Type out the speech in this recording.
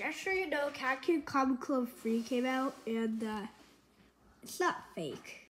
just so you know, Cat Kid Comic Club Free came out, and it's not fake.